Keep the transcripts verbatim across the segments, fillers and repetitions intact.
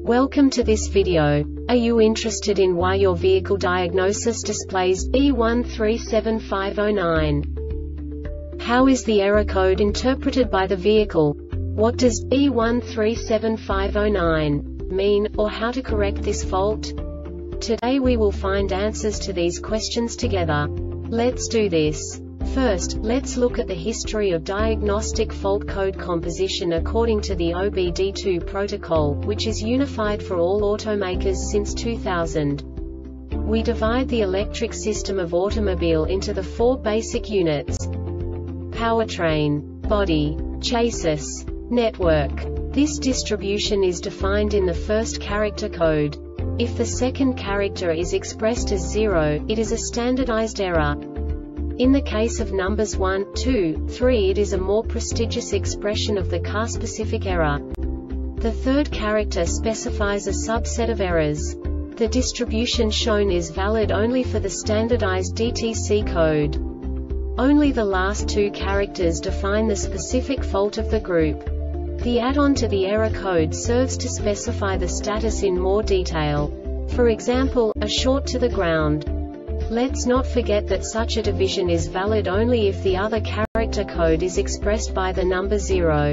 Welcome to this video. Are you interested in why your vehicle diagnosis displays E one three seven five zero nine? How is the error code interpreted by the vehicle? What does E one three seven five zero nine mean, or how to correct this fault? Today we will find answers to these questions together. Let's do this. First, let's look at the history of diagnostic fault code composition according to the O B D two protocol, which is unified for all automakers since two thousand. We divide the electric system of automobile into the four basic units: powertrain, body, chassis, network. This distribution is defined in the first character code. If the second character is expressed as zero, it is a standardized error. In the case of numbers one, two, three, it is a more prestigious expression of the car-specific error. The third character specifies a subset of errors. The distribution shown is valid only for the standardized D T C code. Only the last two characters define the specific fault of the group. The add-on to the error code serves to specify the status in more detail. For example, a short to the ground. Let's not forget that such a division is valid only if the other character code is expressed by the number zero.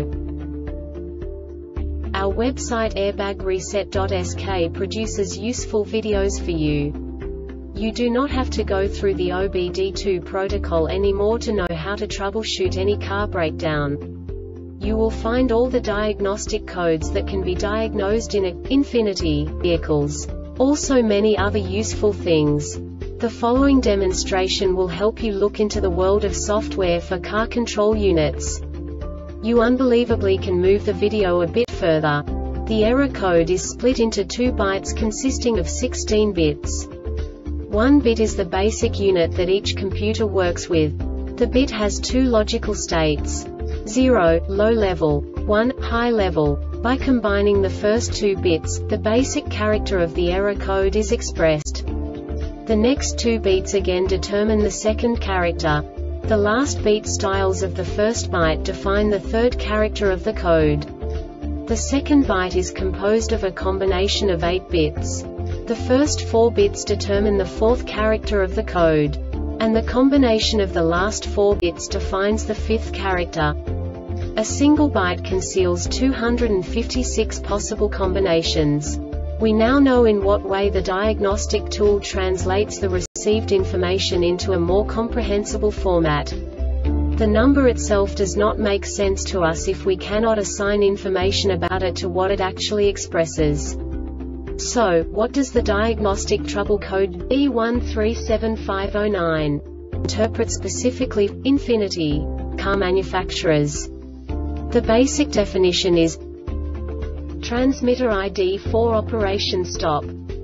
Our website airbag reset dot S K produces useful videos for you. You do not have to go through the O B D two protocol anymore to know how to troubleshoot any car breakdown. You will find all the diagnostic codes that can be diagnosed in Infinity vehicles. Also many other useful things. The following demonstration will help you look into the world of software for car control units. You unbelievably can move the video a bit further. The error code is split into two bytes consisting of sixteen bits. One bit is the basic unit that each computer works with. The bit has two logical states: zero, low level, one, high level. By combining the first two bits, the basic character of the error code is expressed. The next two beats again determine the second character. The last beat styles of the first byte define the third character of the code. The second byte is composed of a combination of eight bits. The first four bits determine the fourth character of the code. And the combination of the last four bits defines the fifth character. A single byte conceals two hundred fifty-six possible combinations. We now know in what way the diagnostic tool translates the received information into a more comprehensible format. The number itself does not make sense to us if we cannot assign information about it to what it actually expresses. So, what does the diagnostic trouble code E one three seven five zero nine interpret specifically for Infinity car manufacturers? The basic definition is transmitter I D for operation stop.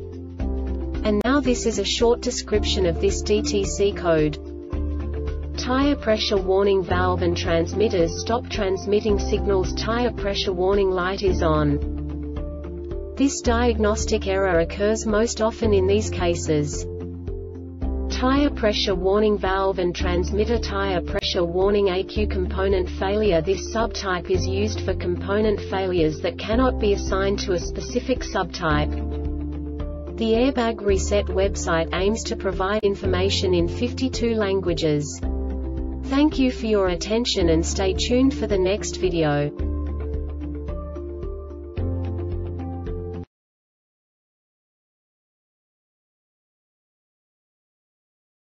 And now this is a short description of this D T C code. Tire pressure warning valve and transmitters stop transmitting signals. Tire pressure warning light is on. This diagnostic error occurs most often in these cases: tire pressure warning valve and transmitter tire pressure warning A Q component failure. This subtype is used for component failures that cannot be assigned to a specific subtype. The Airbag Reset website aims to provide information in fifty-two languages. Thank you for your attention and stay tuned for the next video.